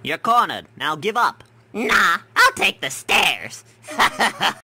You're cornered. Now give up. Nah, I'll take the stairs.